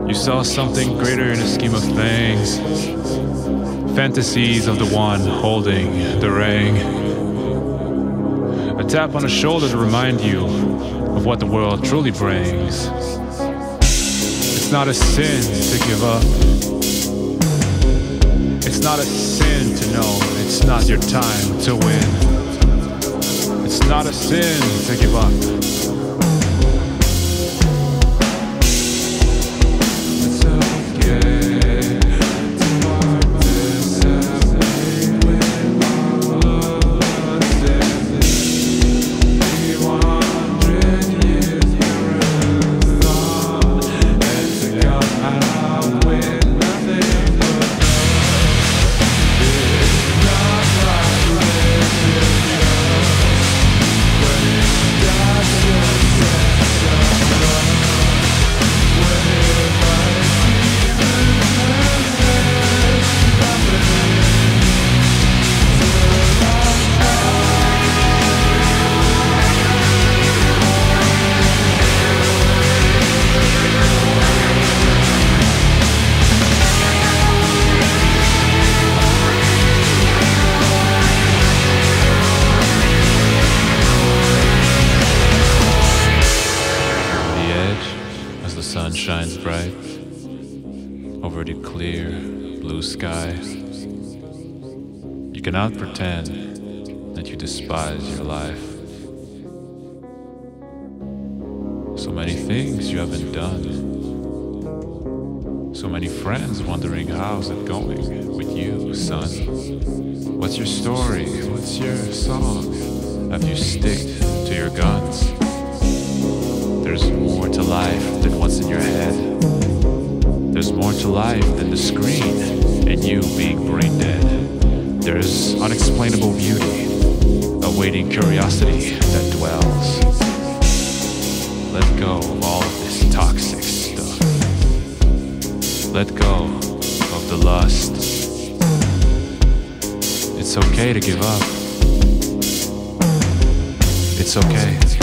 You saw something greater in a scheme of things. Fantasies of the one holding the ring. A tap on the shoulder to remind you of what the world truly brings. It's not a sin to give up. It's not a sin to know it's not your time to win. It's not a sin to give up. The sun shines bright over the clear blue sky. You cannot pretend that you despise your life. So many things you haven't done. So many friends wondering how's it going with you, son. What's your story? What's your song? Have you stick to your guns? There's more to life than what's in your head. There's more to life than the screen and you being brain dead. There's unexplainable beauty, awaiting curiosity that dwells. Let go of all of this toxic stuff. Let go of the lust. It's okay to give up. It's okay.